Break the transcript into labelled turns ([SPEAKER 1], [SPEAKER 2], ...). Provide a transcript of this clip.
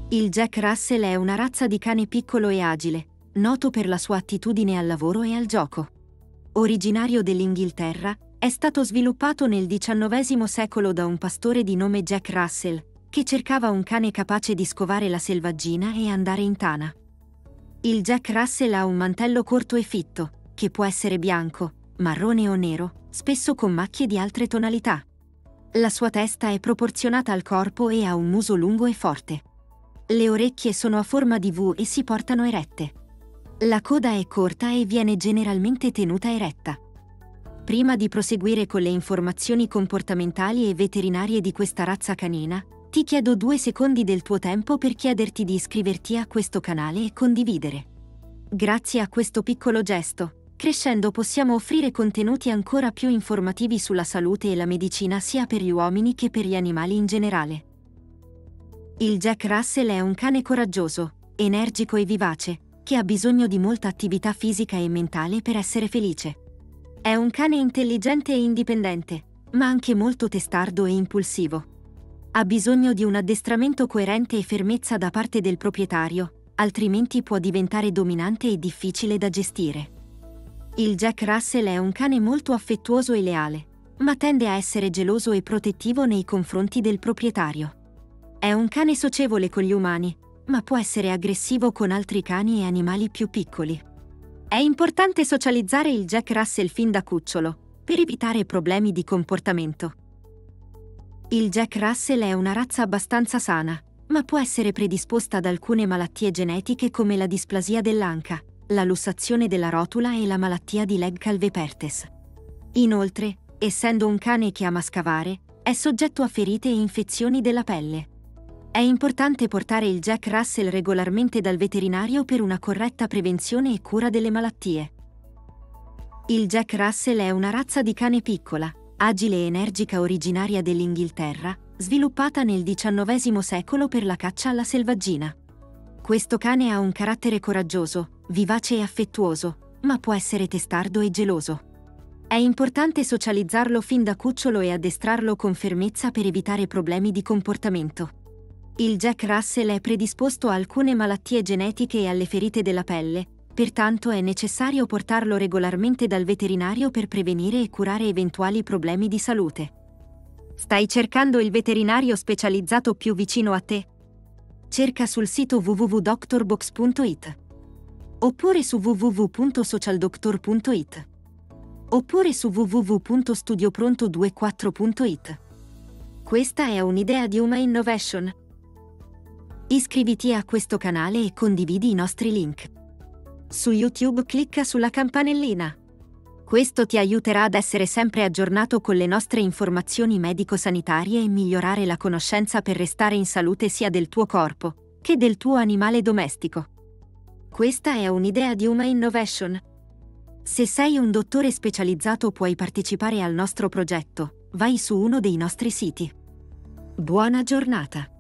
[SPEAKER 1] Il Jack Russell è una razza di cane piccolo e agile, noto per la sua attitudine al lavoro e al gioco. Originario dell'Inghilterra, è stato sviluppato nel XIX secolo da un pastore di nome Jack Russell, che cercava un cane capace di scovare la selvaggina e andare in tana. Il Jack Russell ha un mantello corto e fitto, che può essere bianco, marrone o nero, spesso con macchie di altre tonalità. La sua testa è proporzionata al corpo e ha un muso lungo e forte. Le orecchie sono a forma di V e si portano erette. La coda è corta e viene generalmente tenuta eretta. Prima di proseguire con le informazioni comportamentali e veterinarie di questa razza canina, ti chiedo 2 secondi del tuo tempo per chiederti di iscriverti a questo canale e condividere. Grazie a questo piccolo gesto, crescendo possiamo offrire contenuti ancora più informativi sulla salute e la medicina sia per gli uomini che per gli animali in generale. Il Jack Russell è un cane coraggioso, energico e vivace, che ha bisogno di molta attività fisica e mentale per essere felice. È un cane intelligente e indipendente, ma anche molto testardo e impulsivo. Ha bisogno di un addestramento coerente e fermezza da parte del proprietario, altrimenti può diventare dominante e difficile da gestire. Il Jack Russell è un cane molto affettuoso e leale, ma tende a essere geloso e protettivo nei confronti del proprietario. È un cane socievole con gli umani, ma può essere aggressivo con altri cani e animali più piccoli. È importante socializzare il Jack Russell fin da cucciolo, per evitare problemi di comportamento. Il Jack Russell è una razza abbastanza sana, ma può essere predisposta ad alcune malattie genetiche come la displasia dell'anca, la lussazione della rotula e la malattia di Legg-Calvé-Perthes. Inoltre, essendo un cane che ama scavare, è soggetto a ferite e infezioni della pelle. È importante portare il Jack Russell regolarmente dal veterinario per una corretta prevenzione e cura delle malattie. Il Jack Russell è una razza di cane piccola, agile e energica originaria dell'Inghilterra, sviluppata nel XIX secolo per la caccia alla selvaggina. Questo cane ha un carattere coraggioso, vivace e affettuoso, ma può essere testardo e geloso. È importante socializzarlo fin da cucciolo e addestrarlo con fermezza per evitare problemi di comportamento. Il Jack Russell è predisposto a alcune malattie genetiche e alle ferite della pelle, pertanto è necessario portarlo regolarmente dal veterinario per prevenire e curare eventuali problemi di salute. Stai cercando il veterinario specializzato più vicino a te? Cerca sul sito www.doctorbox.it oppure su www.socialdoctor.it oppure su www.studiopronto24.it. Questa è un'idea di Uma Innovation. Iscriviti a questo canale e condividi i nostri link. Su YouTube clicca sulla campanellina. Questo ti aiuterà ad essere sempre aggiornato con le nostre informazioni medico-sanitarie e migliorare la conoscenza per restare in salute sia del tuo corpo che del tuo animale domestico. Questa è un'idea di Uma Innovation. Se sei un dottore specializzato puoi partecipare al nostro progetto. Vai su uno dei nostri siti. Buona giornata!